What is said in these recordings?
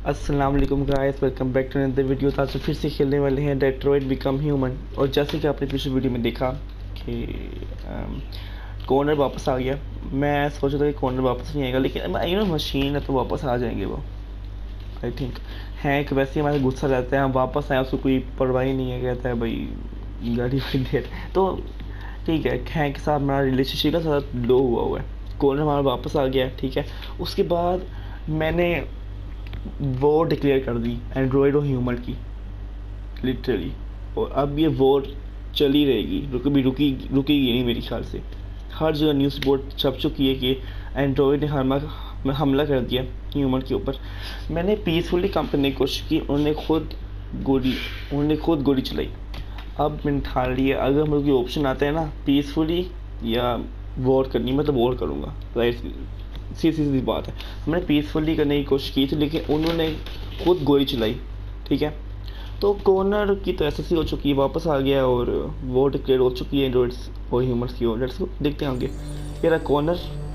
अस्सलाम वालेकुम guys, welcome back to another video. आज फिर से खेलने वाले हैं डेट्रॉइट बिकम ह्यूमन। और जैसे कि आपने पिछले वीडियो में देखा कि कॉर्नर वापस आ गया। मैं सोचा था कि कॉर्नर वापस नहीं आएगा, लेकिन मशीन है तो वापस आ जाएंगे वो, आई थिंक। हैं कि वैसे ही हमारे गुस्सा रहता है, हम वापस आए उसको कोई परवाह ही नहीं है, कहता है भाई गाड़ी भी दे। तो ठीक है, हैं के साथ हमारा रिलेशनशिप का साथ लो हुआ है। कॉर्नर हमारा वापस आ गया, ठीक है। उसके बाद मैंने वॉर डिक्लेयर कर दी एंड्रॉयड और ह्यूमन की, लिटरली। और अब ये वॉर चली रहेगी, रुकेगी नहीं मेरे ख्याल से। हर जगह न्यूज़ रिपोर्ट छप चुकी है कि एंड्रॉयड ने हमला कर दिया ह्यूमन के ऊपर। मैंने पीसफुली काम करने की कोशिश की, उन्होंने खुद गोली चलाई। अब मैंने ठान लिया, अगर मुझे कोई ऑप्शन आता है ना, पीसफुली या वॉर करनी, मैं तो वॉर करूँगा। राइट, सीधी बात है। मैंने पीसफुली करने की कोशिश की थी, लेकिन उन्होंने खुद गोली चलाई, ठीक है। तो कॉर्नर की तो एसएससी हो चुकी है, वापस आ गया और वो डिक्लेयर हो चुकी है एंड्रॉइड्स और ह्यूमंस की। और लेट्स गो, देखते हैं आगे। मेरा कॉर्नर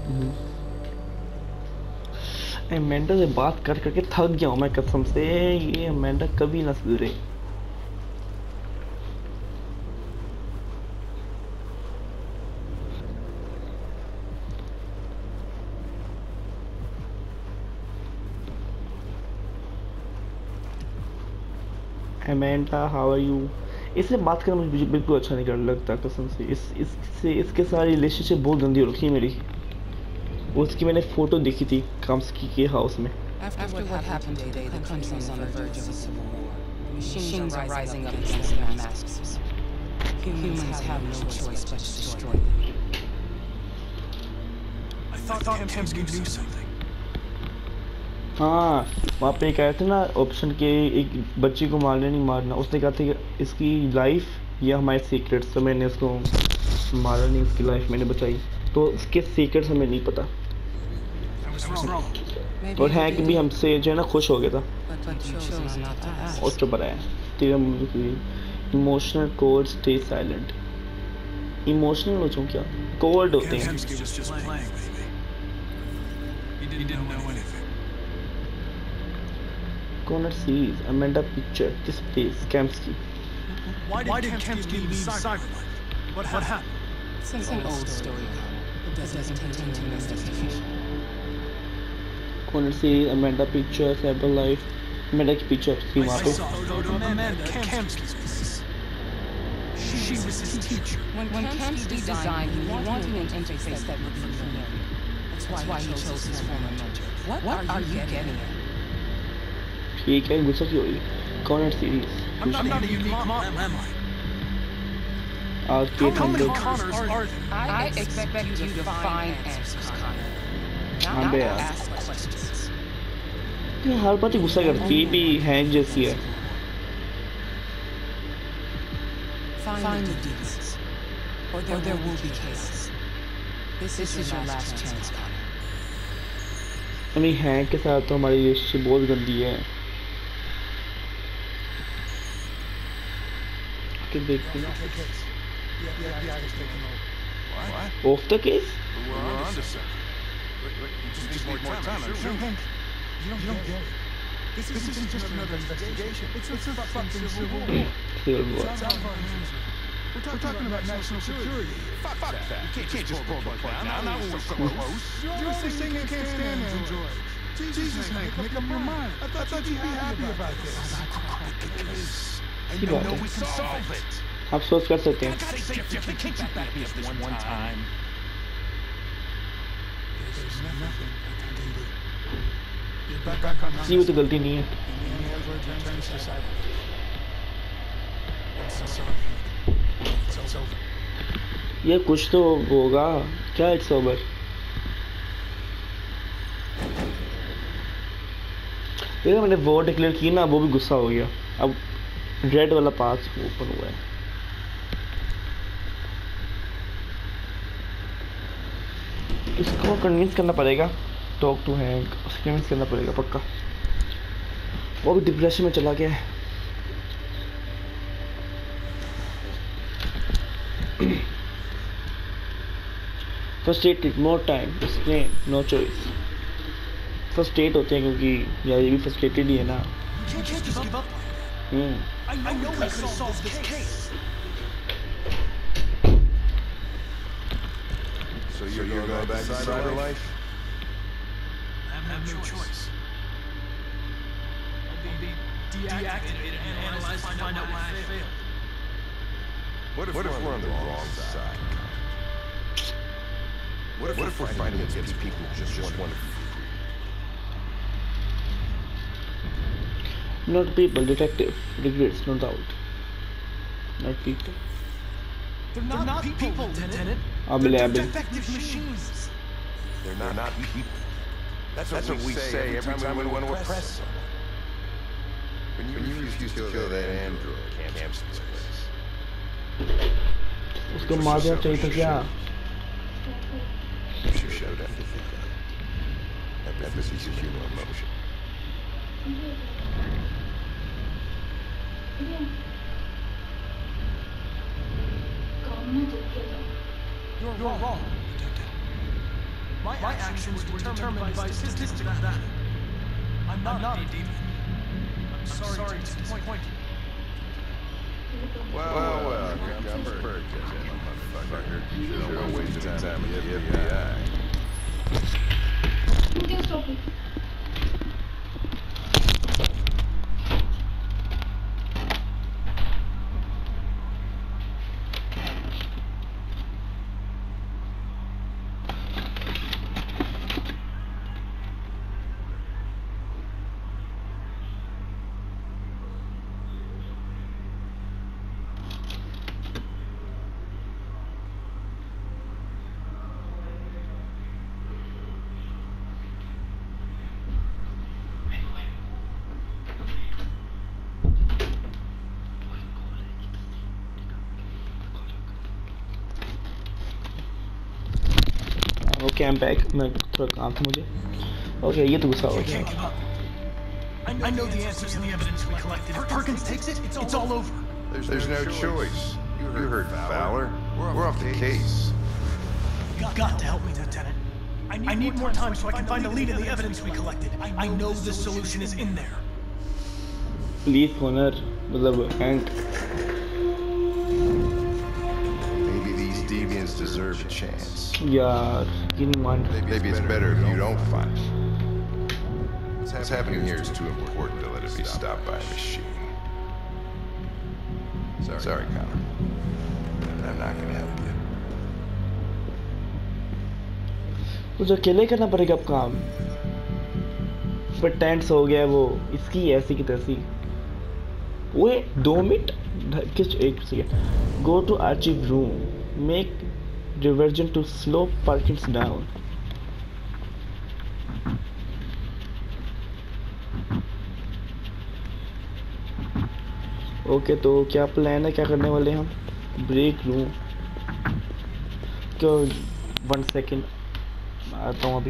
अमेंडा से बात कर करके थक गया हूँ मैं, कसम से। ये अमेंडा कभी ना सुधरे। Amanda, how are you? इससे बात करना मुझे बिल्कुल अच्छा नहीं कर लगता, कसम से। इसके साथ रिलेशनशिप बहुत गंदी हो रखी है मेरी। उसकी मैंने फोटो देखी थी काम्स्की के हाउस में। After what happened today, the country is on the verge of a civil war. Machines are rising up against their masters. Humans have no choice but to destroy them. I thought Kamsky knew something. हाँ, वहाँ पे कह रहे थे ना option के, एक बच्ची को मारना नहीं मारना। उसने कहा था कि इसकी लाइफ या हमारे सीक्रेट्स, तो मैंने उसको मारा नहीं, उसकी लाइफ मैंने बचाई। तो उसके सीक्रेट्स हमें नहीं पता। और है कि भी हमसे जो है ना खुश हो गया था। और चुप रहा है। तेरा emotional code stay silent. Emotional हो जाऊँ क्या? कोड होते हैं। Corner sees Amanda picture displays Kamsky. Why did Kamsky leave Cyberlife? What happened? It's an old story. It doesn't contain too much information. Corner sees Amanda picture Cyberlife. Amanda की picture थी वहाँ पे। Amanda Kamsky's piece. She was his teacher. When Kamsky designed, he wanted an interface that would be familiar. That's why he chose his former mentor. What are you getting at? ठीक है, गुस्सा क्यों हुई? Connor series. I'm not a unique model, am I? आगे How many हम Connors are there? I expect you to find answers, Connor. हाँ बे यार, Ask questions. ये हर बात ही गुस्सा करती है, भी हैंग जैसी है। Find the demons, or there will be chaos. This is your last chance, Connor. नहीं, हैंग के साथ तो हमारी रिलेशनशिप बहुत गंदी है। देखते हैं। Off the case? We're on to something. You just need more time, I'm sure. You don't get it. This isn't just another investigation. It's a fucking civil war. Civil War. It's out of our hands. We're talking about national security. Fuck that. You can't just pull the plug now, not when we're so close. You're saying you can't stand androids. Jesus, Hank, make up your mind. I thought you'd be happy about this. And you know we can solve it. आप सोच कर सकते हैं। God's sake, Jeffrey, can't you back me up this one time? There's nothing I can do. You're back on जी, वो तो गलती नहीं है। the android returns to Cyberlife. I'm so sorry, Hank. It's over. ये कुछ तो होगा क्या? It's over. देखो, मैंने वॉर डिक्लेयर की ना, वो भी गुस्सा हो गया। अब रेड वाला पास ओपन हुआ है। इसको कन्विंस करना पड़ेगा, टॉक टू हैंक, उसको कन्विंस करना पड़ेगा पक्का। वो भी डिप्रेशन में चला गया है। Frustrated, more time, explain, no choice. Frustrate होते हैं क्योंकि यार ये भी फ्रस्ट्रेटेड ही है ना। You can't just give up. I know we could have solved this case. So you're going back to Cyberlife? I have no choice. I'll be deactivated and analyzed to find out why I failed. What if we're on the wrong side? What if we're fighting against people who just want to be free? Not people, detective. Regrets, no doubt. Not people. They're not people, Lieutenant. Abel, They're Abel. defective machines. They're not people. That's what we say every time we want to oppress someone. When you refuse to kill that android, Camp's place. उसको मार देना चाहिए था क्या? You showed empathy. Empathy is a human emotion. You're wrong, Detective. My actions were determined by statistical data. I'm not a demon. I'm sorry to disappoint you. Well, here comes Burgess, motherfucker. Sure wasted time with the FBI. Okay I am back. मैं थोड़ा काम था मुझे। Okay ये तो गुस्सा हो We गया। can't give up. I know the answers to the evidence we collected. If Perkins takes it, it's all over. There's no choice. You heard Fowler. We're off the case. You got to help me, Lieutenant. I need more time so I can find the lead in the evidence we collected. I know the solution is in there. Please Connor मतलब Hank. Maybe these deviants deserve a chance. यार ये नहीं मान। Maybe it's better if you don't fight. What's happening here is too important to let it be stopped by a machine. Sorry, Connor. I'm not gonna help you. मुझे अकेले करना पड़ेगा अब काम। पर टेंस हो गया वो इसकी ऐसी की तैसी। वो 2 मिनट किस एक second. Go to archive room make reversion to slow parkings down. Okay तो क्या प्लान है, क्या करने वाले हम? ब्रेक रूम तो 1 सेकेंड आता हूँ अभी।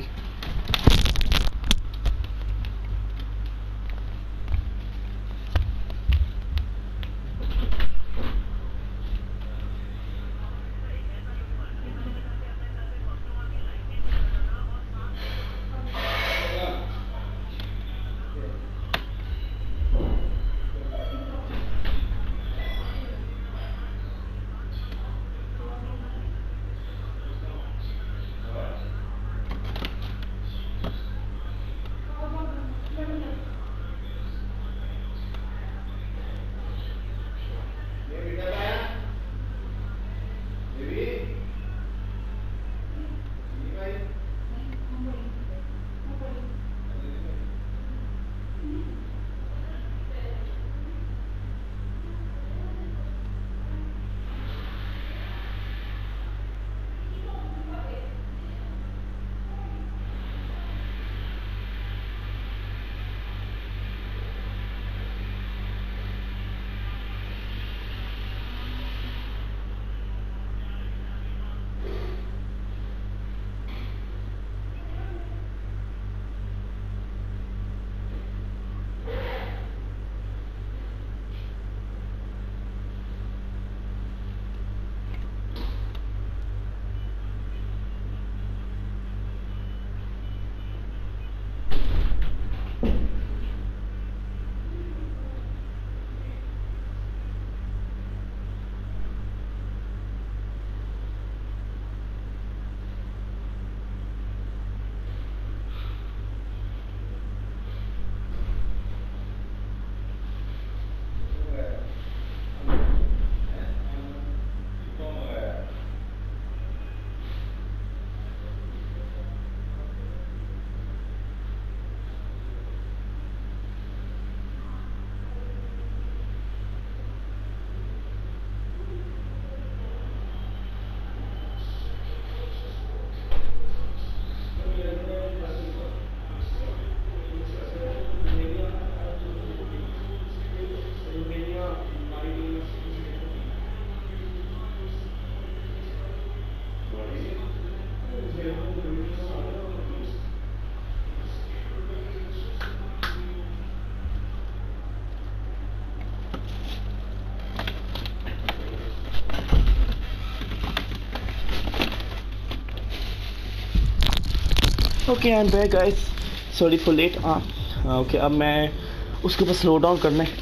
Okay I am back guys, sorry for late. Okay अब मैं उसके ऊपर स्लो डाउन करना है।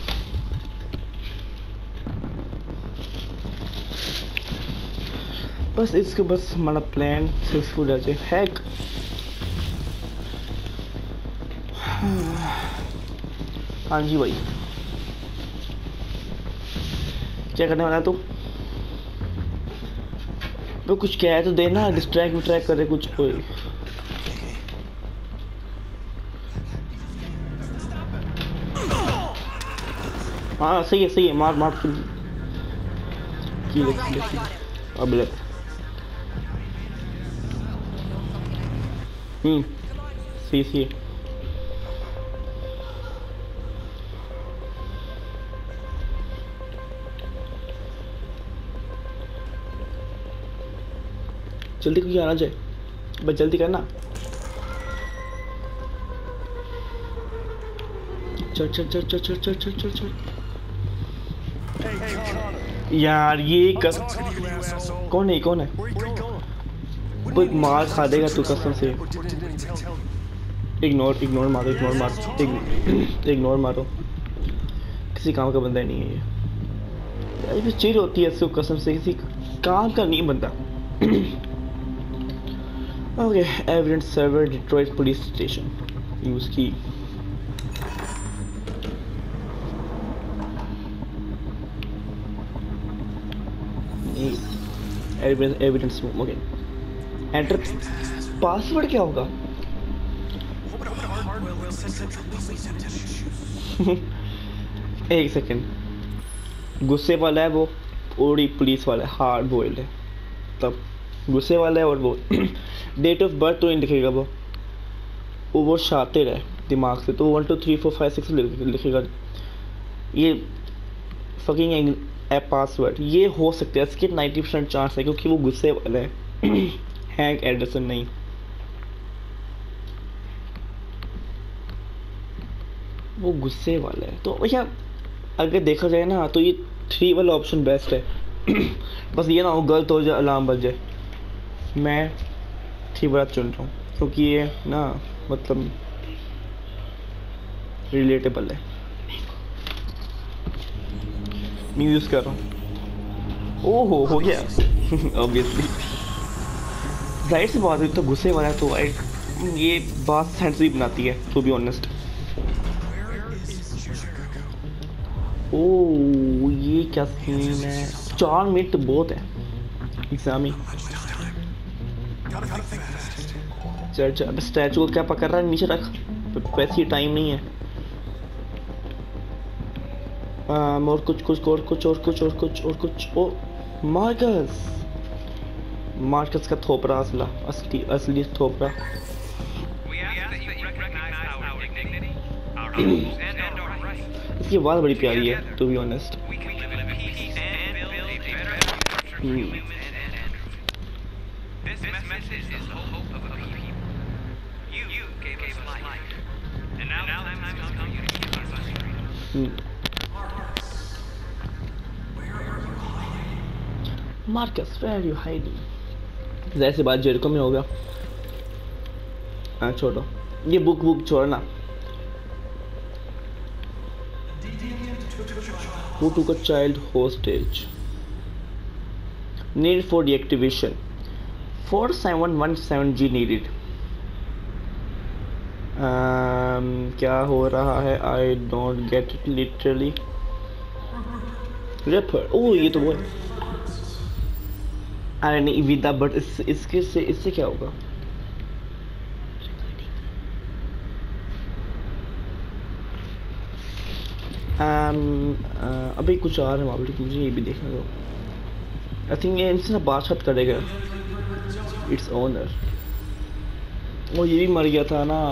बस इसके बस हमारा प्लान सक्सेसफुल हो जाए। हैक हाँ जी भाई, क्या करने वाला तू? तो कुछ कह तो देना, डिस्ट्रैक्ट विट्रैक्ट करे कुछ कोई। हाँ सही है, मार मार की अब ले। सही है। जल्दी कोई आना जाए, बस जल्दी करना। चल यार ये कौन है कोई मार खा देगा तू कसम से। इग्नोर मारो, किसी काम का बंदा नहीं है ये। यार चिढ़ होती है इसको कसम से, किसी काम का नहीं बंदा। Okay evidence server Detroit police station use की। Evidence okay enter. पासवर्ड क्या होगा? एक सेकंड, गुस्से वाला है वो और पुलिस वाला है हार्ड बॉइल्ड है। तब गुस्से वाला है और वो डेट ऑफ बर्थ तो नहीं लिखेगा वो शातिर है दिमाग से, तो 1 2 3 4 5 6 लिखेगा। ये फकिंग पासवर्ड ये हो सकता है, इसके 90% चांस है क्योंकि वो गुस्से वाला है। हैंक एडरसन नहीं। वो गुस्से वाला है तो भैया अगर देखा जाए ना तो ये 3 वाला ऑप्शन बेस्ट है। बस ये ना हो गलत हो जाए, अलार्म बज जाए। मैं 3 वाला चुन रहा हूँ क्योंकि ये ना मतलब रिलेटेबल है। मैं यूज कर रहा हूँ। ओहो हो गया। ऑब्वियसली जाहिर सी बात है, तो गुस्से वाला है तो ये बात सेंस भी बनाती है टू बी ऑनेस्ट। ओह ये क्या सीन है? 4 मिनट तो बहुत है एग्जाम ही। चल स्टैचू को क्या पकड़ रहा है? नीचे रख, वैसे ही टाइम नहीं है। और कुछ ओ मार्कस का थोपरा असली थोपरा। इसकी आवाज़ बड़ी प्यारी है to be honest. Markus where are you hiding? जैसे बात जेरिको में होगा। हाँ छोड़ो ये बुक छोड़ना। Who took a child hostage? Need for deactivation. 4717G needed. क्या हो रहा है? I don't get it literally. Rapper. Oh ये तो वो है। अरे नहीं विदा बट इससे क्या होगा? अभी कुछ आ रहा है वहाँ पे, मुझे ये भी देखना दो। आई थिंक ये इनसे ना बात करेगा इट्स ओनर। वो ये भी मर गया था ना।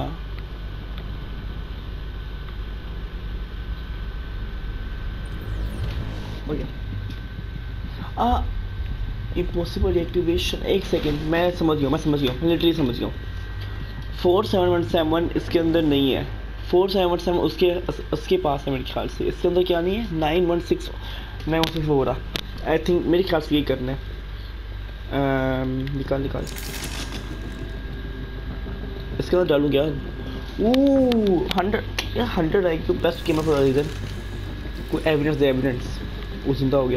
Impossible activation. एक सेकेंड, मैं समझ गया लिटरली समझ गया। 4717 इसके अंदर नहीं है। 4717 उसके पास है मेरे ख्याल से। इसके अंदर क्या नहीं है? 916 हो रहा। आई थिंक मेरे ख्याल से यही करना है। निकाल इसके बाद डालूँ क्या? 100 या 100 I Q best gamer for a reason. कोई एविडेंस दे, एविडेंस। वो जिंदा हो गया।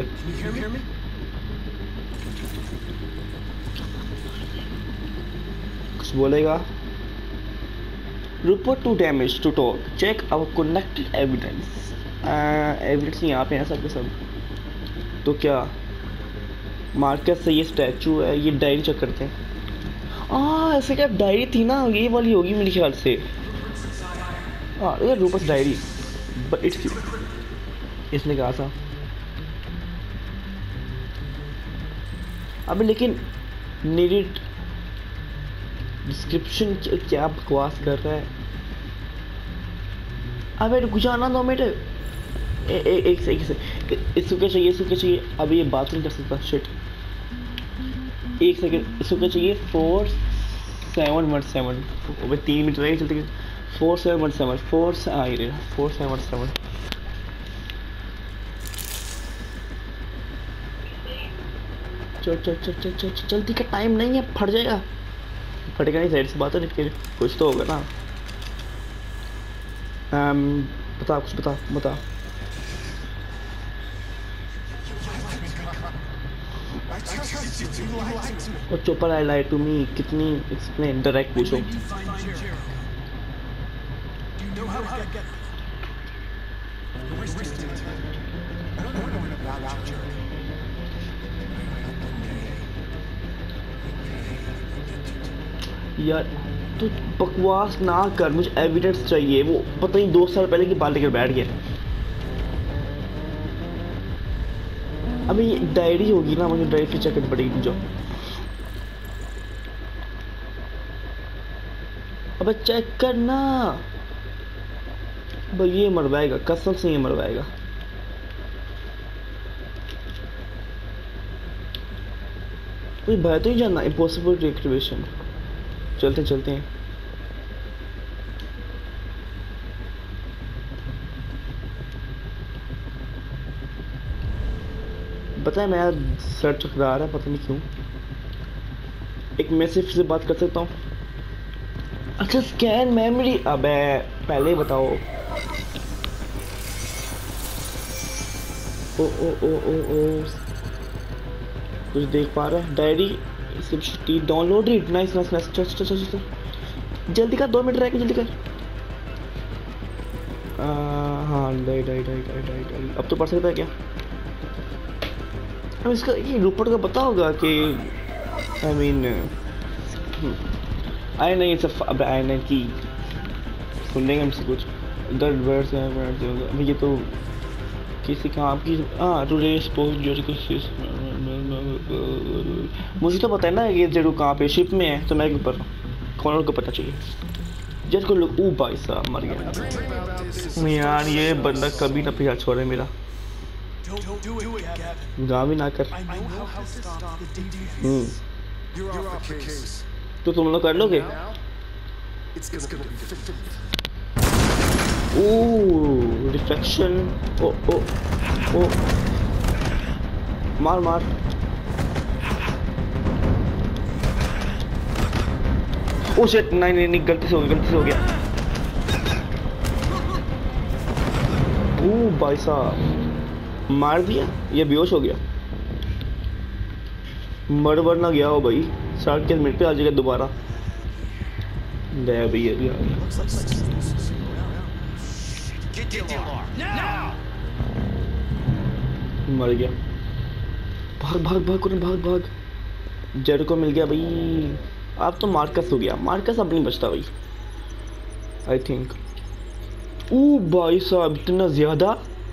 कुछ बोलेगा? Report to damage to talk, check our connected evidence. Evidence यहाँ पे है सब के सब। तो क्या मार्केट से ये स्टैचू है, ये डायरी चेक करते हैं। ऐसे क्या डायरी थी ना, ये वाली होगी मेरे ख्याल से। यार रूपर्स डायरी, बट इट्स इसने कहा था। अबे लेकिन नीडेड डिस्क्रिप्शन क्या बकवास कर रहा है? अबे रुक जाना 2 मिनट। एक से इसको क्या चाहिए, इसको क्या चाहिए? अभी ये बात नहीं कर सकता। Shit, 1 second. इसको क्या चाहिए? 4717। अबे 3 मिनट रह गए चलते। 4717 4 से आ ही रहा। 4717 चल जल्दी का टाइम नहीं है, फट जाएगा। फटेगा नहीं, साइड से बात है, लेकिन कुछ तो होगा ना। बता, कुछ बता। और chopper I light to me, कितनी एक्सप्लेन, डायरेक्ट पूछो। यार तो बकवास ना कर, मुझे एविडेंस चाहिए। वो पता नहीं 2 साल पहले की बात लेकर बैठ गया। अभी ये डायरी होगी ना, मुझे डायरी चेक करनी पड़ेगी। जो अबे चेक करना भाई, ये मरवाएगा, कसम से ये मरवाएगा। कोई भय तो नहीं जानना। Impossible reactivation. चलते हैं। पता है मैं सर चकरा रहा है, पता नहीं क्यों। एक मैसेज से बात कर सकता हूँ? अच्छा, स्कैन मेमोरी। अबे पहले ही बताओ। ओ कुछ देख पा रहा है? Diary download it. नाइस। चल जल्दी कर, 2 मिनट रह गए, जल्दी कर। हाँ डाई। अब तो पढ़ सकता है क्या? अब इसका ये रूपर्ट का पता होगा कि आई मीन आई नहीं अब आई नहीं की सुन लेंगे हमसे कुछ दर्द वर्ड्स हैं। अभी ये तो किसी काम की। टू रेस पोस्ट जो कुछ मुझे तो पता है ना ये जरूर कहाँ पे शिप में है, तो मैं के ऊपर कौन को पता चाहिए। जज को लोग भाई साहब मर गया यार। ये बंदा कभी ना पीछा छोड़े मेरा। गाँव भी ना कर। तो तुम लोग कर लोगे? रिफ्लेक्शन। ओ मार। ओ शिट, नहीं गलती से हो गया। ओ भाई साहब मार दिया, ये बेहोश हो गया। मर ना गया हो भाई। 60 मिनट पे आ जाएगा दोबारा। ले भैया भी आ गया। मर गया। भाग। जेड को मिल गया भाई। अब तो मार्कस हो गया। मार्कस अब नहीं बचता भाई आई थिंक। ओ भाई साहब इतना ज्यादा।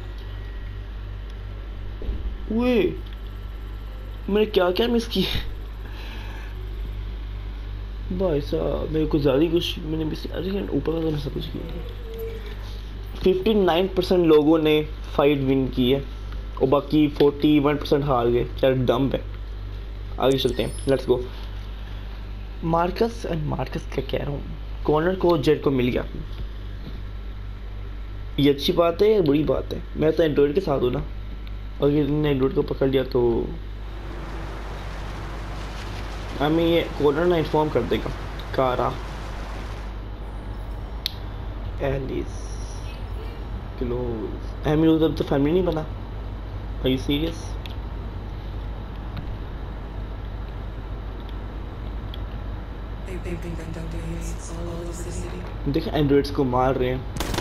वे मैंने क्या मिस किया भाई साहब। मेरे को ज़्यादा कुछ मैंने मिस। अरे ऊपर का तो सब कुछ किया। 59% लोगों ने फाइट विन की है और बाकी 41% हार गए। क्या डम है। आगे चलते हैं, लेट्स गो। मार्कस क्या कह रहा हूँ। कॉर्नर को जेड को मिल गया। ये अच्छी बात है या बुरी बात है? मैं तो एंड्रॉइड के साथ हूँ ना, और ये एंड्रॉइड को पकड़ लिया तो हमें ये कॉर्नर ना इन्फॉर्म कर देगा। कारा एलिस क्लोज। आई मीन उधर तो फैमिली नहीं बना। Are you serious? देखिए एंड्रॉइड्स को मार रहे हैं।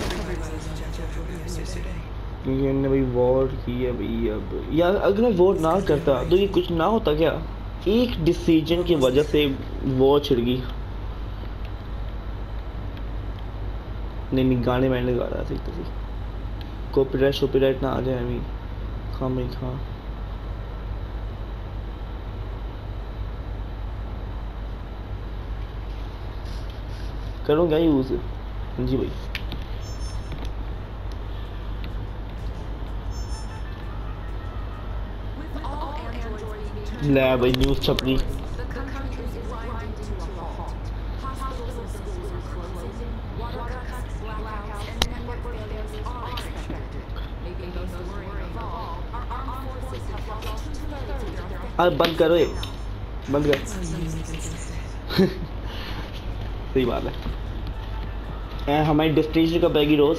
ये ने भाई वॉर की है भाई। अब यार अगर मैं वॉर ना करता तो ये कुछ ना होता क्या? एक डिसीजन की वजह से वॉर छिड़ गई। नहीं गाने मैंने गा रहा था तो कॉपीराइट ना आ जाए। अभी खां भाई खां करूँगा यूज़। जी भाई ले भाई न्यूज़ छप गई। अब बंद करो ये, बंद कर। सही बात है। हमारी डेस्टिनेशन का बैगी रोज।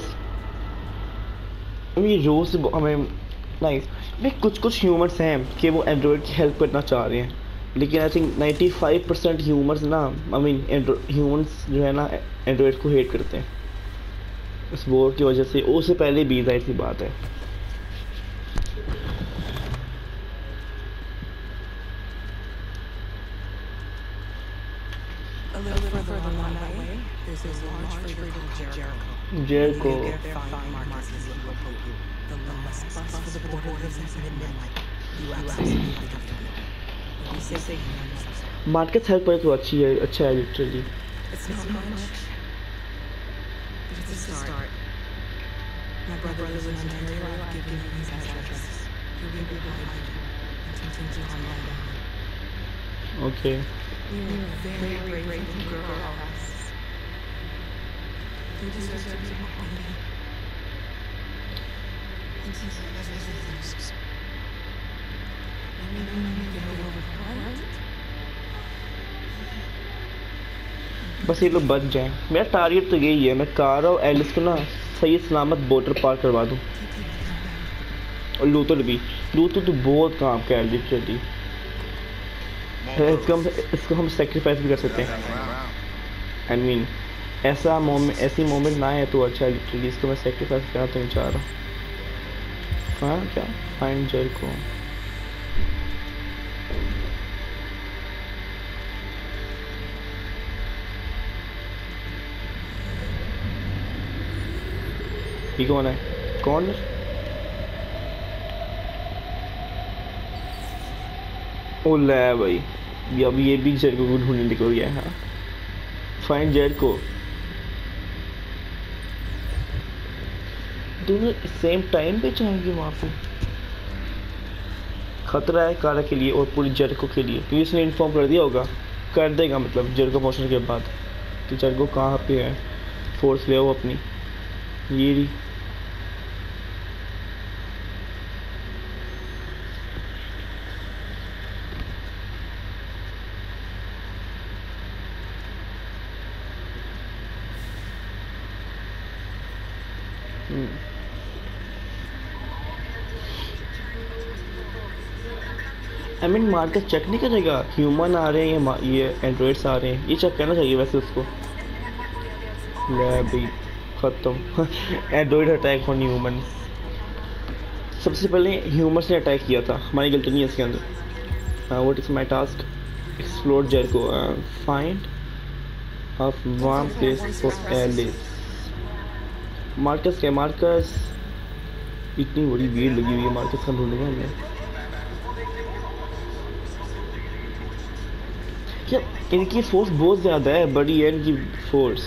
ये रोज हमें नाइस। कुछ ह्यूमर्स हैं कि वो एंड्रॉयड की हेल्प करना चाह रहे हैं, लेकिन आई थिंक 95% ह्यूमर्स ना आई मीन ह्यूमंस जो है ना एंड्रॉयड को हेट करते हैं इस वॉर की वजह से। उससे पहले भी जाहिर सी बात है। Jericho. मार्केट हेल्प पर तो अच्छी है, अच्छा है literally. Okay. You're a very brave girl. You deserve to be happy. बस ये लोग बच जाएं। मेरा टारगेट तो यही है, मैं कार और एलिस को ना सही सलामत बॉर्डर पार करवा दूं। और लूथर तो बहुत काम का है लिटरली। इसको हम सेक्रीफाइस भी कर सकते हैं। आई मीन ऐसी मोमेंट ना है तो अच्छा है लिटरली। इसको मैं सेक्रीफाइस करना तो नहीं चाह रहा। हाँ क्या फाइंड जेरिको। ये कौन है? कौन है? ओ ले भाई, अब ये भी जेरिको को ढूंढने निकल गया है। हाँ फाइंड जेरिको। दोनों सेम टाइम पे जाएंगे वहाँ पे। खतरा है कारा के लिए और पूरी जेरिको के लिए, क्योंकि इसने इन्फॉर्म कर दिया होगा, कर देगा मतलब जेरिको पहुँचने के बाद कि जेरिको कहाँ पे है। फोर्स ले आओ अपनी। ये रही आई मीन मार्केट चेक नहीं करेगा ह्यूमन आ रहे हैं ये एंड्रॉइड्स आ रहे हैं, ये चेक करना चाहिए वैसे उसको। ले भाई खत्म। Android attack on human. सबसे पहले ह्यूमन्स ने अटैक किया था, हमारी गलती नहीं है इसके अंदर। What is my task? Explore Jericho, find a warm place for Alice. Marcus क्या? मार्कस इतनी बड़ी भीड़ लगी हुई है, मार्कस का ढूंढेगा हमें। क्या इनकी फोर्स बहुत ज़्यादा है, बड़ी है इनकी फोर्स।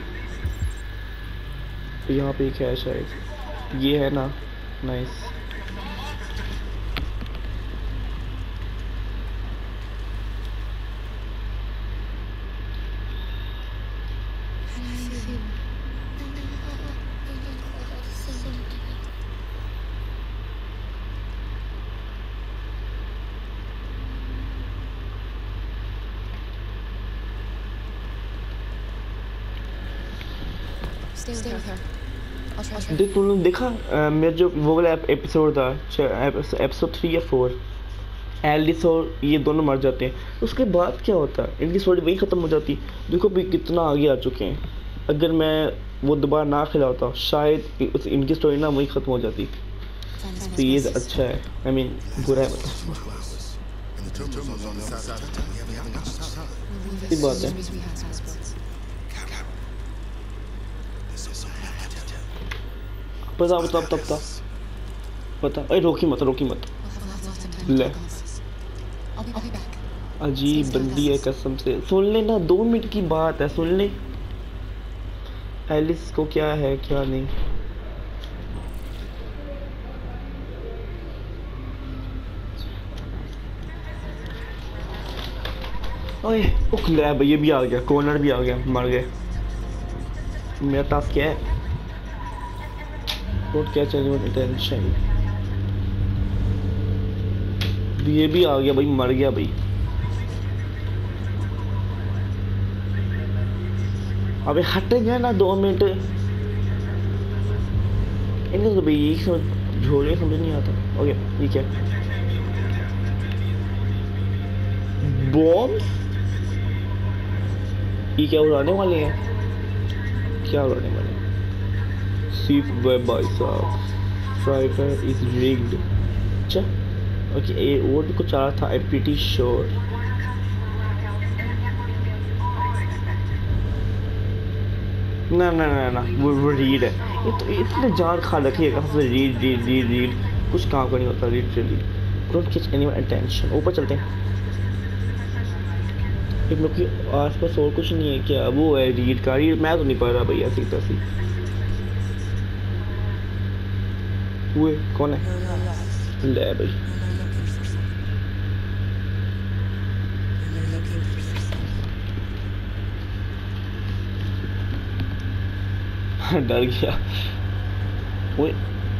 यहाँ पे एक है शायद, ये है ना। Nice. Stay with her. I'll try. देख तुमने देखा मेरा जो वो वाला एपिसोड था एपिसोड 3 या 4, एलिस और ये दोनों मर जाते हैं, उसके बाद क्या होता है? इनकी स्टोरी वही ख़त्म हो जाती। देखो भी कितना आगे आ चुके हैं। अगर मैं वो दोबारा ना खिलाता शायद इनकी स्टोरी ना वही ख़त्म हो जाती। तो ये अच्छा है, आई मीन बुरा है मतलब। ये बात है। बता बता। अरे रोकी मत ले। अजीब बंदी है कसम से। सुन ले ना, 2 मिनट की बात है, सुन ले एलिस को क्या है क्या नहीं। ओए उख ये भी आ गया, कॉर्नर भी आ गया, मर गए। मेरा टास्क क्या है? और क्या चाहिए? टेंशन। ये भी आ गया भाई, मर गया भाई। अबे हटेंगे ना 2 मिनट। इनको तो भाई यही समझ झोले समझ नहीं आता। ओके ये क्या? बॉम्ब? ये क्या उड़ाने वाले हैं? क्या उड़ाने वाले हैं? सीफ भाई साहब, फ्राइफायर इज रिग्ड। अच्छा ओके, ये और भी कुछ आ रहा था, आई प्रीटी श्योर। ना वो रीड है। ये तो इतने जान खा रखी है कहाँ से? रीड कुछ काम का नहीं होता। Read don't catch anyone attention. ऊपर चलते हैं। एक लोग की आसपास और कुछ नहीं है क्या? वो है रीड का। रीड मैं तो नहीं पढ़ रहा भैया ऐसी तैसी। वो कौन है? ले भाई डर गया। वो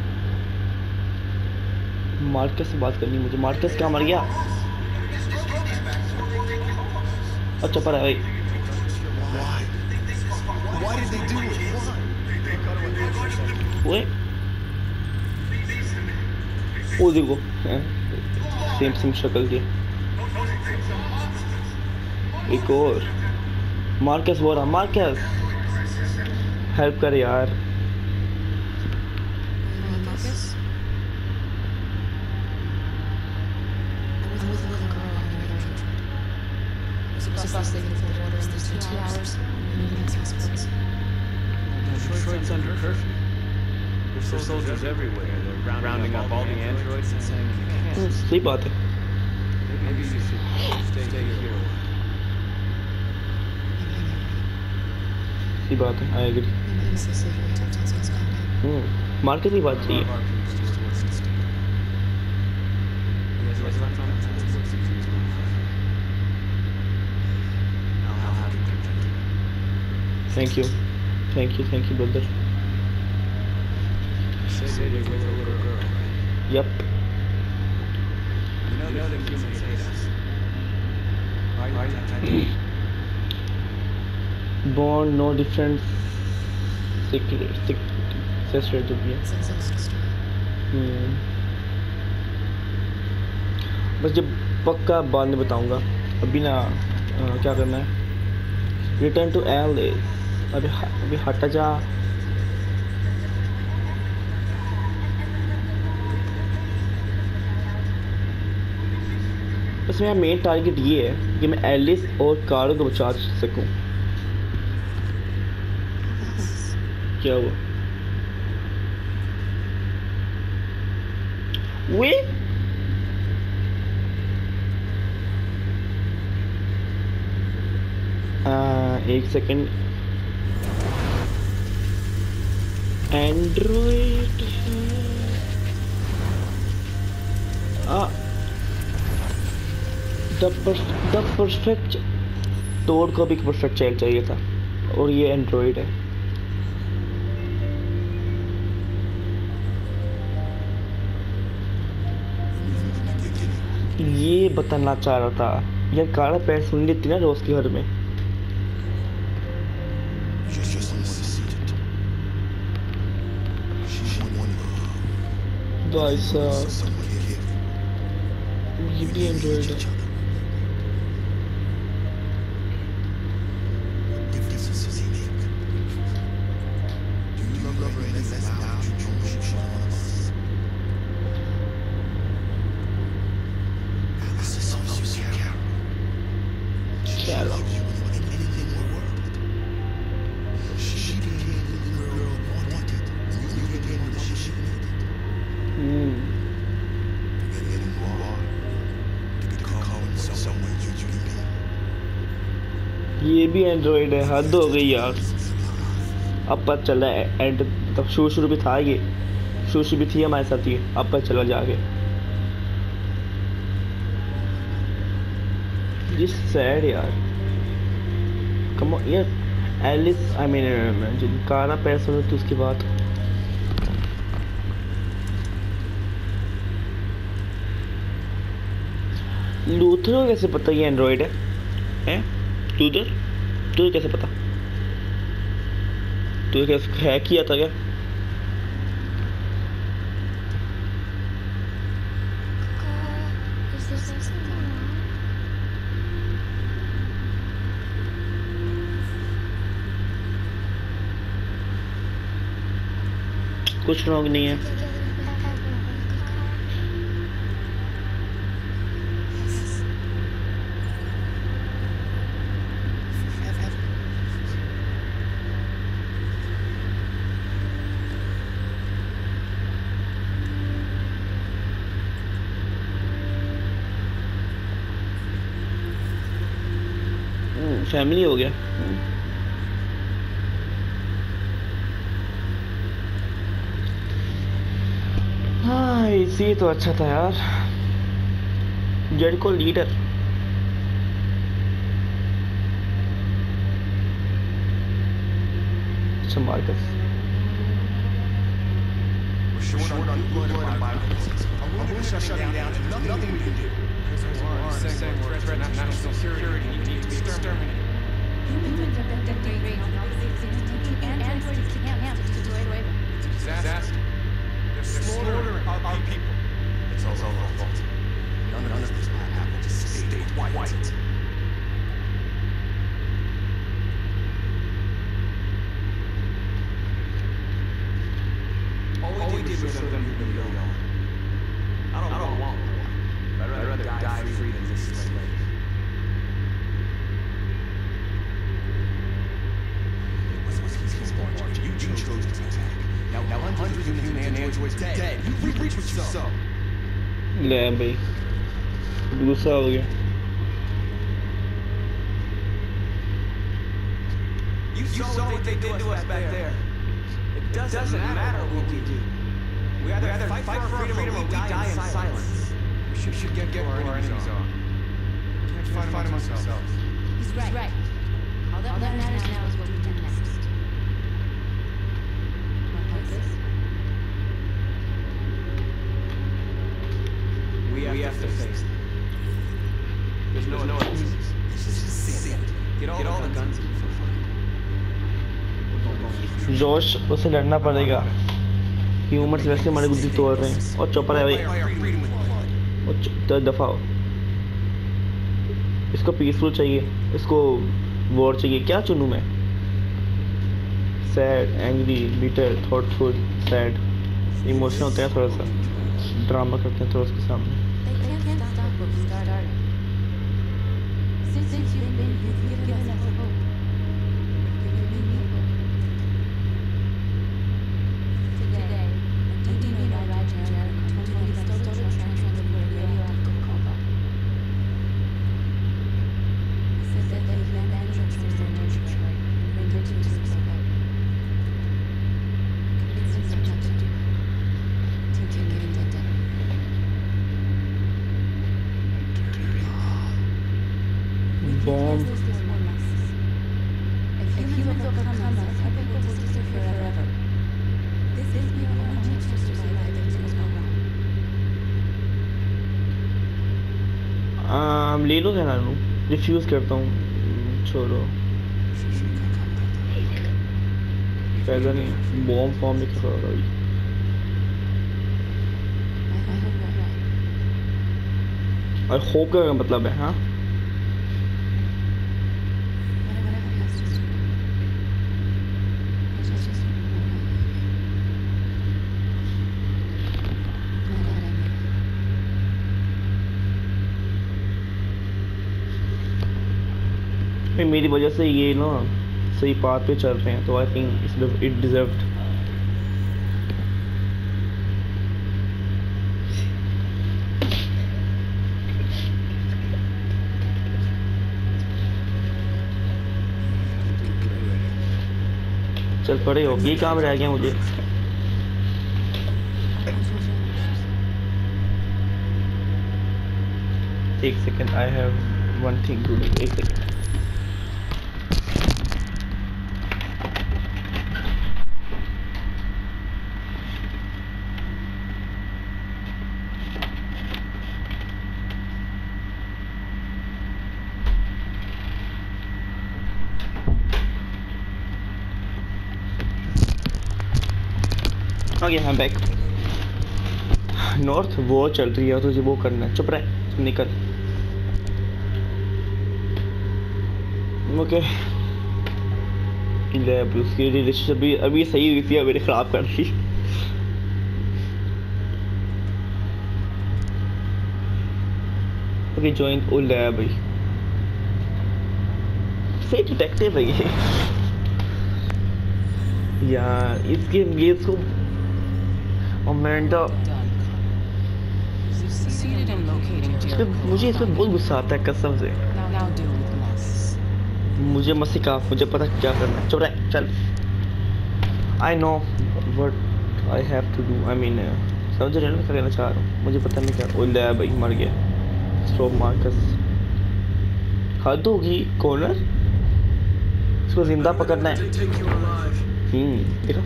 मार्कस से बात करनी मुझे। मार्कस क्या मर गया? अच्छा पर है भाई। वो देखो सेम शक्ल की एक और। मार्कस बोल रहा, मार्कस हेल्प कर यार। Marcus? I'm with a little girl on the radar trip. I was across the border in less than 2 hours. Moving in passports. Detroit's under curfew. There's soldiers everywhere. They're rounding up all the androids and sending them to camps. सही बात है। Maybe you should stay here. सही बात है, I agree. Market की बात चाहिए। Thank you brother. Yup born no different secret भी है। बस जब पक्का बाद में बताऊंगा। अभी ना क्या करना है? Return to Alice. अभी हटा जा। बस मेरा मेन टारगेट ये है कि मैं एलिस और कारो को बचा सकूं। क्या हुआ? वे एक सेकंड। एंड्रॉइड द परफेक्ट तोड़ को भी परफेक्ट चाइल्ड चाहिए था और ये एंड्रॉइड है। ये बताना चाह रहा था यार। काला पैर सुन लेती ना रोज के घर में। भाई साहब ये भी एंड्रॉइड है। ये भी एंड्रॉइड है, हद हो गई यार। अब पता चला एंड तब शुरू भी था, ये शुरू भी थी हमारे साथ, ये अब पता चला जाके। ये सैड यार, कम ऑन यार। एलिस आई मीन जो कारा पैसा होता उसके बाद लूथर को कैसे पता ये एंड्रॉइड है? हैं लूथर तुझे कैसे पता? तुझे कैसे हैक किया था क्या? कुछ रॉन्ग नहीं है। फैमिली हो गया। हाँ इसी तो अच्छा था यार। जेड को लीडर अच्छा Marcus Short on blood and bioweapons. I'm willing to shut him down and nothing we can do. Saying we're a threat to national security and need to be exterminated. Humans are degrading and androids can't destroy them. It's a disaster. They're slaughtering our people. It's all our fault. None of this will happen. Just stay quiet. All we did was show them who we are. I don't want war. I'd rather die free than this slave. You chose to attack. Now hundreds of human androids are dead. You reach what you sow. ले भाई गुस्सा हो गया। You saw what they did to us back there. It doesn't matter what we do. We either fight for our freedom or we die in silence. We should get where our enemies are. We can't fight amongst ourselves. He's right. All that matters now is what we do next. Marcus? We have to face them. There's no excuses. This is sin. Get all the guns and जोश उसे लड़ना पड़ेगा। Humans वैसे हमारी बुद्धि तोड़ रहे हैं। और चौपर है भाई, और दफा हो। इसको पीसफुल चाहिए, इसको वॉर चाहिए। क्या चुनूं मैं? Sad, angry, bitter, thoughtful, sad. Emotional होते हैं, थोड़ा सा ड्रामा करते हैं थोड़ा उसके सामने। They can't stop what we started. Since you've given us hope. You've given me hope. Today, a demon arrived in Jericho when he stole a transfer for a radioactive coma. He said that they abandoned transfers in Detroit and rendered him to suicide. Convincing him not to do. To take it into debt. Bomb. If humans overcome us, everything will disappear forever. This is your only chance to survive if things go wrong. ले लो, क्या ना लूँ? Refuse करता हूँ। छोड़ो, फायदा नहीं। Bomb form में क्या होगा? और होप का मतलब है हाँ Whatever has to do. I just want to know. Glad I know. भाई मेरी वजह से ये ना सही पाथ पे चल रहे हैं तो आई थिंक इट डिजर्व्ड चल पड़े हो ये काम रह गया मुझे एक second I have one thing to do एक सेकंड हम बैक नॉर्थ वो चल रही है तुझे वो करना है चुप रहे निकल ओके ले अभी उसकी रिलेशनशिप अभी सही हुई थी मेरे खराब कर दी ओके जॉइन ओ ले भाई सही डिटेक्टिव है ये यार इसके ये इसको Amanda Succeeded in locating Jericho. मुझे इसमें बहुत गुस्सा आता है कसम से Now deal with the mess. मुझे मत सिखा मुझे पता क्या करना है चुप रह चल I know what I have to do I mean समझ रहे हो ना क्या कहना चाह रहा हूँ मुझे पता नहीं क्या ओ ले भाई मर गया स्ट्रोक मार्कस हद होगी कॉर्नर इसको जिंदा पकड़ना है Take you alive. देखा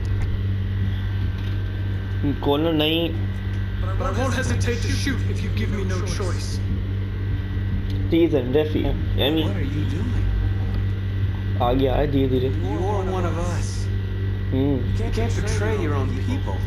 कॉर्नर नहीं But I won't hesitate to shoot if you give me no choice. Reason रेफी I mean What are you doing? आ गया है धीरे धीरे You're one of us. You can't betray your own people.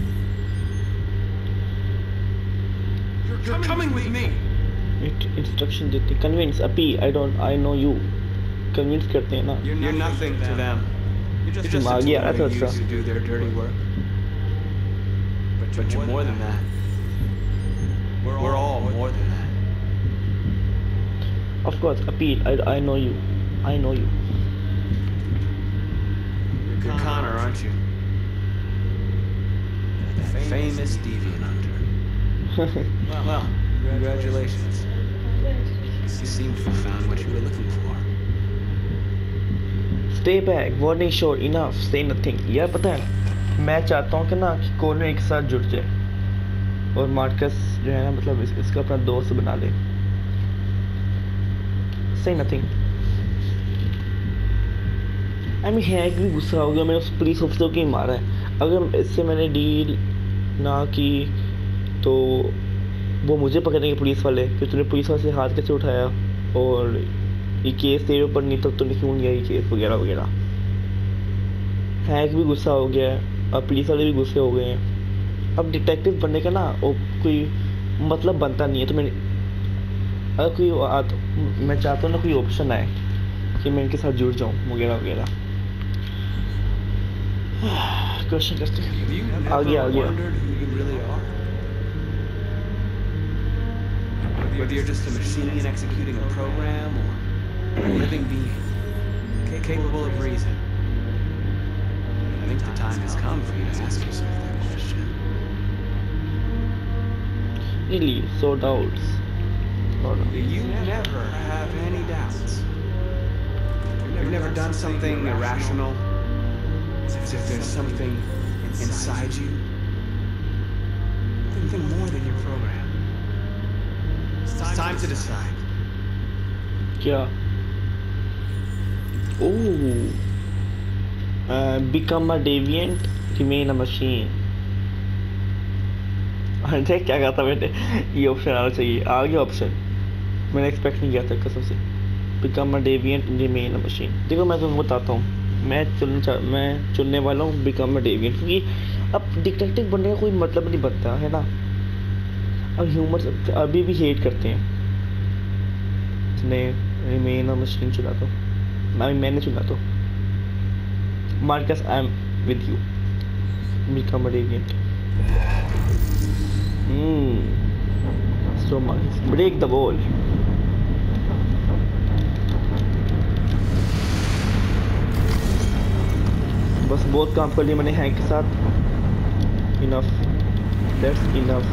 You're coming with me. Instruction देते convince appeal I know you convince करते हैं ना You're nothing to them. You're just uh a गया tool था they use to do their dirty work. But you're more than that. We're all more than that. Of course, appeal. I know you. I know you. You're Connor, aren't you? That famous deviant hunter. Well, congratulations. You seem to have found what you were looking for. Stay back. Warning shot. Enough. Say nothing. यार पता है मैं चाहता हूँ कि ना कि corner एक साथ जुड़ जाए और मार्कस जो है ना मतलब इसका अपना दोस्त बना ले Say nothing. I mean है कि गुस्सा हो गया मैंने उस पुलिस ऑफिसर को ही मारा है अगर इससे मैंने डील ना की तो वो मुझे पकड़ेंगे पुलिस वाले कि तूने पुलिस वाले से हाथ कैसे उठाया और ये केस तेरे ऊपर नहीं तब तूने क्यों लिया ये केस वगैरह वगैरह हैक भी गुस्सा हो गया है और पुलिस वाले भी गुस्से हो गए हैं अब डिटेक्टिव बनने का ना वो कोई मतलब बनता नहीं है तो मैंने अगर कोई मैं चाहता हूँ ना कोई ऑप्शन आए कि मैं इनके साथ जुड़ जाऊँ वगैरह वगैरह क्वेश्चन करते हैं आ गया Whether you're just a machine executing a program or a living being capable of reason. I think the time has come for you to ask yourself that question. Really, so doubts. You never have any doubts. You've never done something irrational, as if there's something inside you, something more than your program. It's time to decide. क्या? Oh, become a deviant, remain a machine. अरे क्या कहा था मैंने ये option आना चाहिए आ गया ऑप्शन मैंने एक्सपेक्ट नहीं किया था कसम से become a deviant remain a machine देखो मैं तुम्हें बताता हूँ मैं चुनने वाला हूँ बिकम अ डेविएंट क्योंकि अब डिटेक्टिव बनने का कोई मतलब नहीं बनता है ना और ह्यूमर्स अभी भी हेट करते हैं इसने रिमेन और मशीन चुना तो मैंने चुना तो Marcus I am with you become a deviant so Marcus break the wall बस बहुत काम कर लिया मैंने हैंक के साथ enough that's enough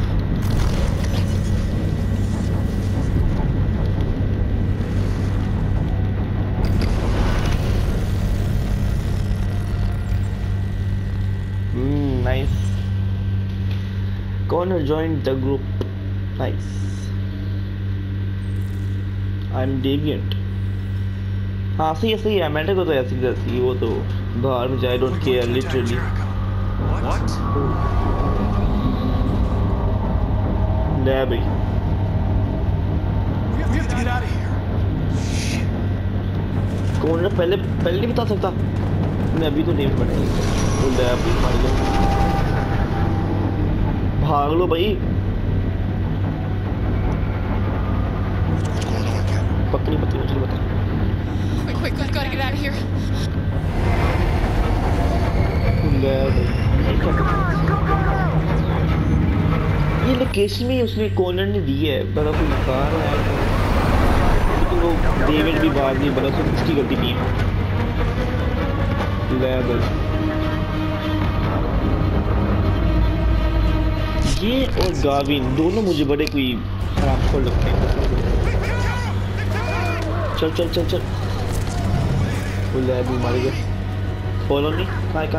nice Connor joined the group nice I'm deviant हाँ सही है मैंने को तो ऐसी जैसी वो तो बाहर में जाए डोंट केयर लिटरली What? ले भाई We have to get out of here. Connor पहले नहीं बता सकता मैं अभी तो नहीं बनाई तो ले भाई मार लो भाग लो भाई पकड़ी मुझे बता Quick, we've got to get out of here. ले भाई ये लोकेशन भी उसने कॉर्नर ने दी है बड़ा कोई कार है लेकिन वो डेविड भी बाहर नहीं बड़ा सब उसकी गलती नहीं है ले भाई ये और गाविन दोनों मुझे बड़े कोई खराब लगते हैं चल वो ले भी मार गया फॉलो नहीं कहाँ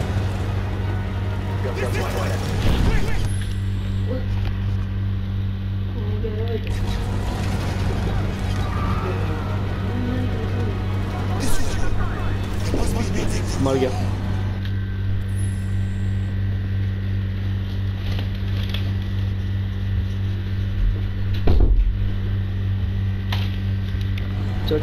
मर गया चल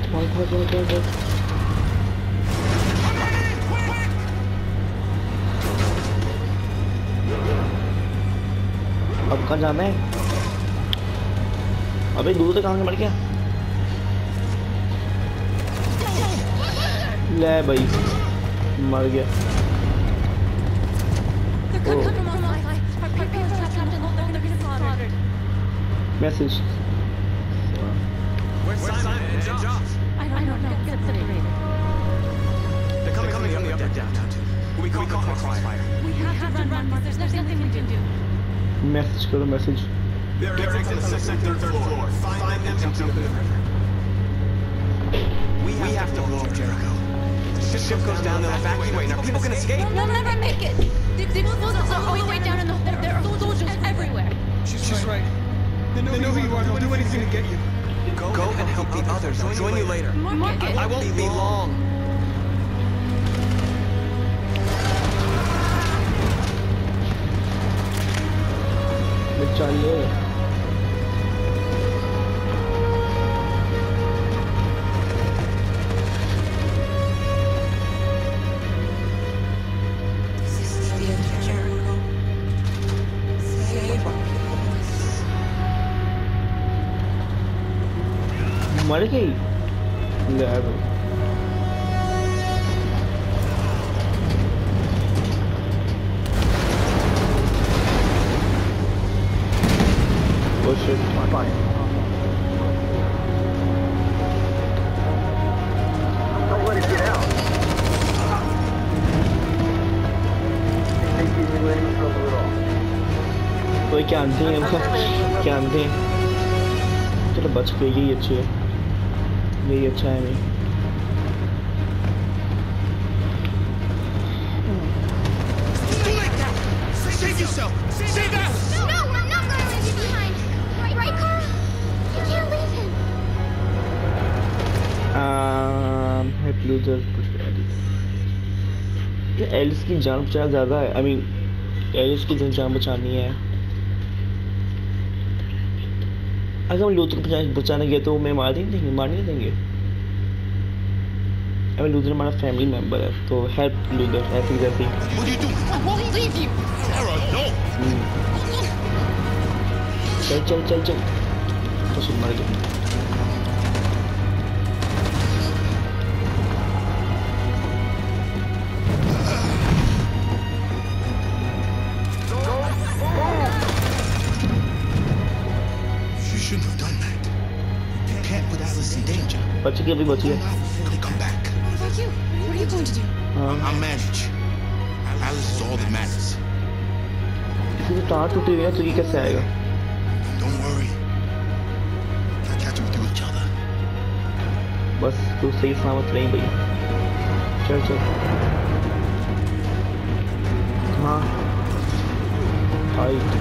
अब कहाँ जाना है अबे दूर से कहाँ से मर गया ले भाई मर गया message Where's Simon and Josh? I don't know. Get separated. They're coming from the upper downtown too. We caught crossfire. We have to run, Marcus. There's nothing we can do. Message करो message They're exiting the second and third floor. Find them and jump in the river. We have to blow up Jericho. The ship goes down to the evacuate. Are people gonna escape? We'll never make it. The explosives are all the way down in the hole. There are soldiers everywhere. She's right. They know who you are. They'll do anything to get you. Go and help the others. I'll join you later. Marcus. I won't be long. चाहिए मर गई ले आ गई Oh shit, fine. Don't let it get out. They think he's in any trouble at all. कोई क्या आंते हैं हमको क्या आंते हैं चलो बच गई यही अच्छी है यही अच्छा है नहीं Save yourself! Save us! No, we're not going to leave you behind. Right, Carl? You can't leave him. help losers ये एलिस की जान बचाना ज़्यादा है I mean एलिस की जान बचानी है अगर हम लूथर को बचाने गए तो मैं मार नहीं देंगे अगर लूथर हमारा फैमिली मेंबर है तो हेल्प लूथर ऐसी जैसी What are you doing? I won't leave you. Sarah, no! चल चल चल चल तो सुन मर गया। You shouldn't have done that. You can't put Alice in danger. बच गई, अभी बच गई। Fully come back. What about you? What are you going to do? I'll manage. Alice is all that matters. इसकी तार टूटी हुई है तो ये कैसे आएगा? Don't worry. I'll catch them through each other. बस तू सही सलामत रही भैया। चल चल। हाँ hide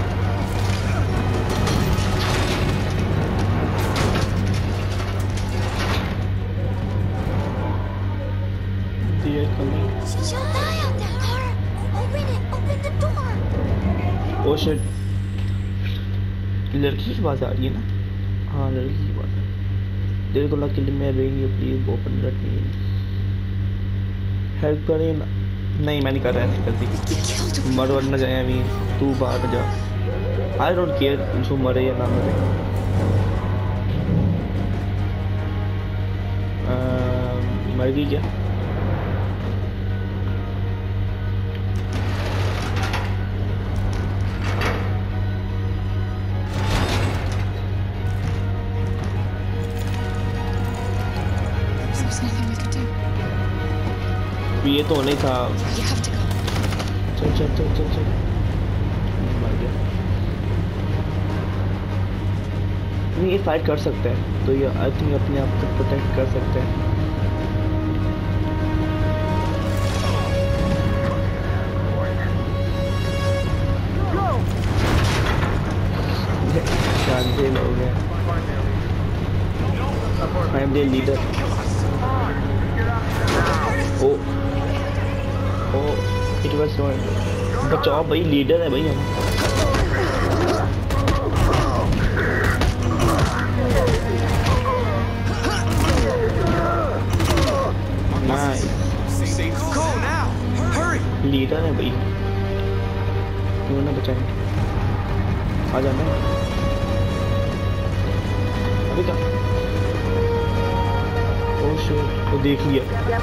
She'll die out there, Kara. Open it. Open the door. Oh shit, लड़की की बात आ रही है ना? हाँ लड़की की बात है। तेरे को लग मैं रहेंगे, please open let me help करें ना। नहीं मैं नहीं कर रहा ऐसी गलती, मर वर न जाए अभी, तू बाहर न जा। आई डोंट केयर जो मरे या ना मरे। मर गई क्या? There's nothing we could do. ये तो नहीं था। You have to go. चल चल चल चल चल, मर गया। नहीं ये फाइट कर सकते हैं तो ये आई थिंक अपने आप को प्रोटेक्ट कर सकते हैं। शांति लोग हैं। I am the leader. Oh oh it was not बचाओ भाई, लीडर है भाई हम। Nice, Go now! Hurry! Leader है भाई, क्यों ना बचाएं। आ जाना अभी क्या? ओह शिट, वो देख लिया।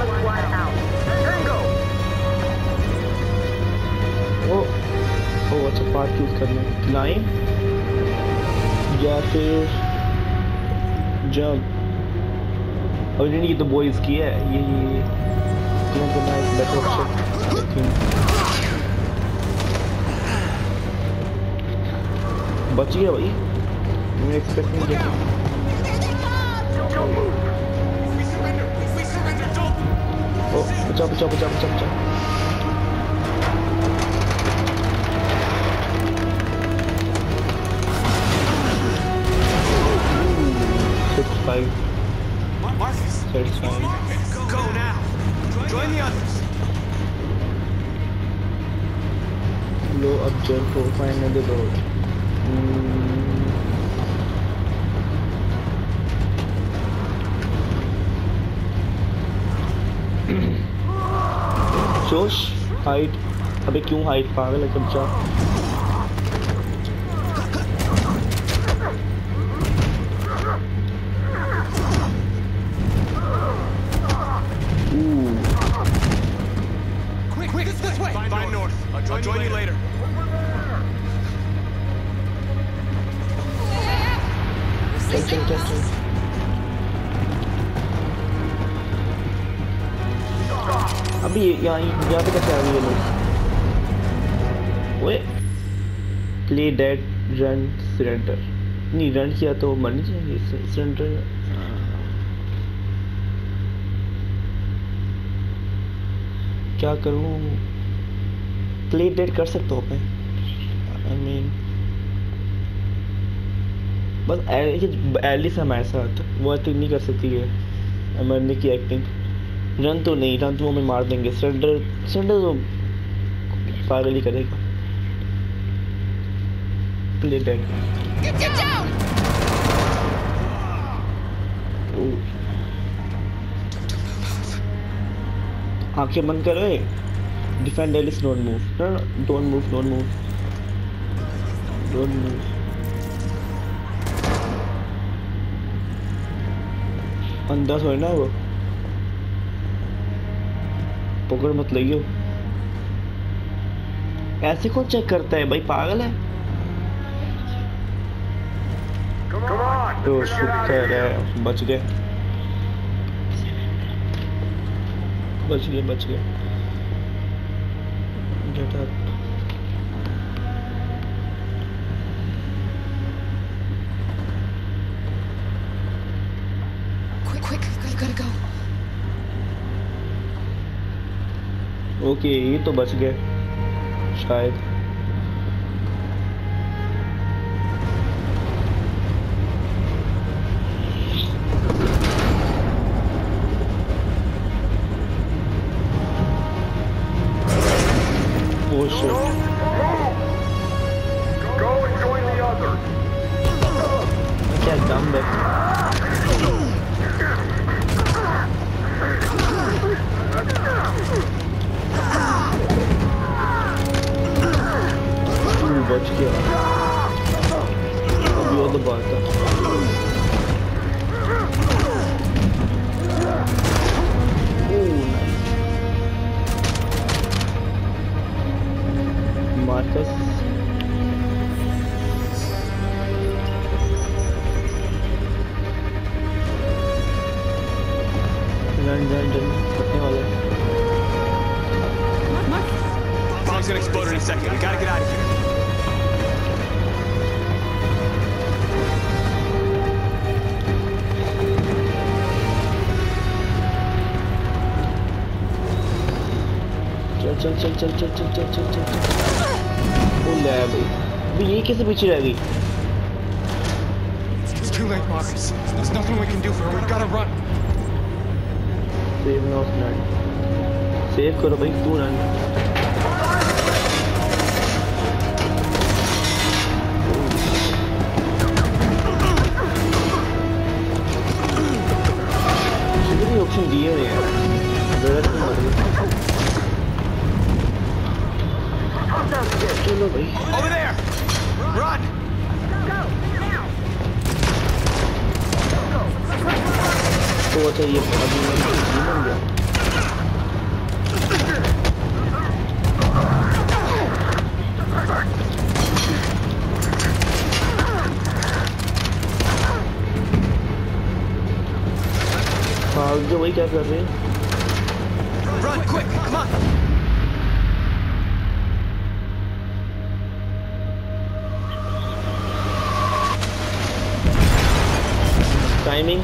ओ अच्छा पार्ट चूज करना है, क्लाइंब या फिर जंप। और ये तो बॉयज की है, ये क्यों करना है बेटर ऑप्शन आई थिंक। बच गया भाई, मैं एक्सपेक्ट नहीं किया। ओ बचा बचा बचा बचा बचा। Marcus! Satisfying. Go now! Join the others! Blow up jump to find another road. Josh hide, अबे क्यों हाइट पागल है कब्जा। Quick, this way! Find North. I'll join you later. चल चल चल चल। अभी यहाँ पे कैसे आ गए ये लोग? ओए प्ले डेड रन सरेंडर, नहीं रन किया तो मर नहीं जाएंगे। सरेंडर क्या करूँ? प्ले डेड कर सकता हूँ मैं, आई मीन बस एलिस हमारे साथ वो एक्टिंग नहीं कर सकती है, मरने की एक्टिंग। रन तो नहीं, रन तो हमें मार देंगे। सरेंडर तो पागल ही करेगा। Play dead. आंखें बंद करो। Defend Alice, don't move. Don't move, don't move, don't move. अंधा सोए ना वो, पकड़ मत लगियो। ऐसे कौन चेक करता है भाई, पागल है। तो शुक्र है बच गए, बच गए, बच गए। Get up. Quick, gotta go. Okay ये तो बच गए शायद। Oh shit. Go and join the others. क्या दम है। बच गया, अभी वो तो बात है। मार्कस रन करने वाला है। Bomb's gonna explode in a second. We gotta get out of here. चल चल चल चल चल चल चल चल चल। ओ ले भाई, अभी ये कैसे पीछे रह गई? It's too late, Marcus. There's nothing we can do for her. We gotta run. Save off run, save करो भाई, तू रन। कितने ऑप्शन दिए हुए हैं, जरूरत नहीं पड़ रही। चलो भाई, Over there. Run. तो अच्छा ये अभी बन गया। भाग जो वही क्या कर रहे हैं? Run quick. Come on. Timing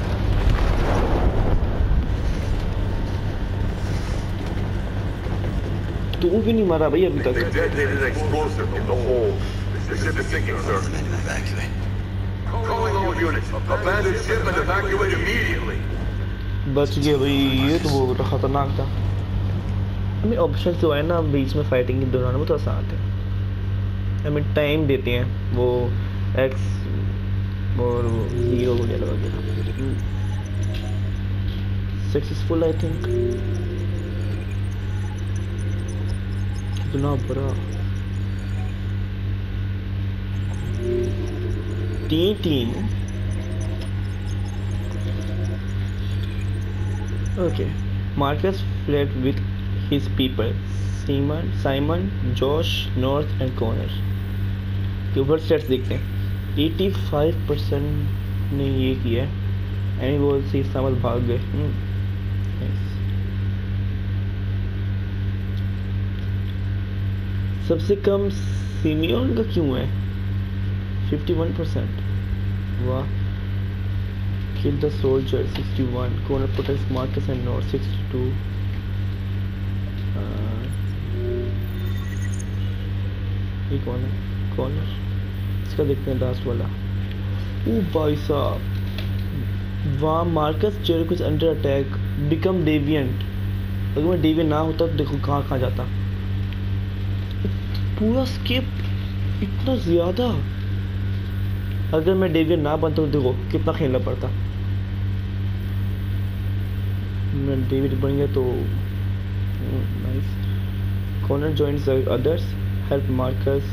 तू भी नहीं मारा भाई अभी तक। They detonated an explosive in the hold. The ship is sinking, sir. Evacuate. Calling all units. Abandon ship and evacuate immediately. बच गए भाई, ये तो बहुत खतरनाक था। हमें ऑप्शन जो है ना बीच में फाइटिंग के दौरान वो तो आसान है, हमें टाइम देते हैं वो एक्स और हीरो वगैरह वगैरह। Successful I think. कितना बड़ा team. Okay, Marcus fled with his people, Simon, Josh, North and Connor। ऊपर स्टेट्स देखते हैं, 85% ने ये किया है, एनी बोल से समझ भाग गए। सबसे कम सिमियोन का क्यों है? 51%। वाह। Kill the soldier 61, Connor protects Marcus and North 62। ये कौन है? Connor। इसका देखते हैं लास्ट वाला। ओ भाई साहब, वाह। Marcus Jericho is under attack, become deviant. अगर मैं डेविएंट ना होता तो देखो कहाँ जाता। पूरा स्किप इतना ज्यादा। अगर मैं डेविएंट ना बनता तो देखो कितना खेलना पड़ता। मैं डेविड बन गया तो nice. Connor joins the others, help Marcus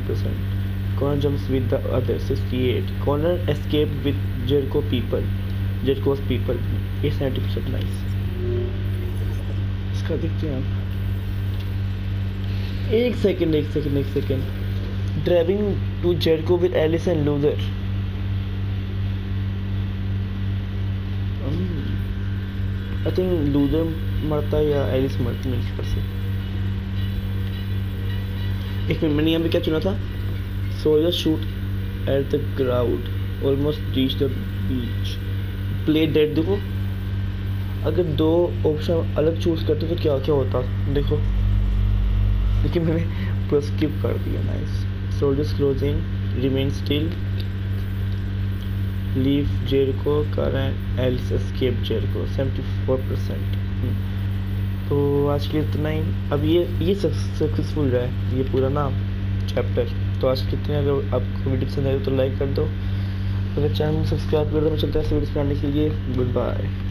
61%। Connor jumps with the others 68। Connor escape with Jericho people Jericho's people is 90% nice। इसका देखते हैं आप। एक second. Driving to Jericho with Alice and Luther। I think Luther मरता है या Alice मरती है पर से। एक मिनट, मैंने यहाँ पे क्या चुना था? Soldier shoot at the crowd, almost reach the beach, play dead। देखो अगर दो ऑप्शन अलग चूज करते तो क्या क्या होता देखो, लेकिन मैंने पूरा स्किप कर दिया। Nice. Soldiers closing, remain still, leave Jericho, car and Alice escape Jericho 74%। तो आज के लिए इतना ही। अब ये सक्सेसफुल रहा है ये पूरा ना चैप्टर। तो आज के इतने, अगर आपको वीडियो पसंद आए तो लाइक कर दो, अगर चैनल सब्सक्राइब कर दो। मैं चलता है ऐसे वीडियो बनाने के लिए। Good bye.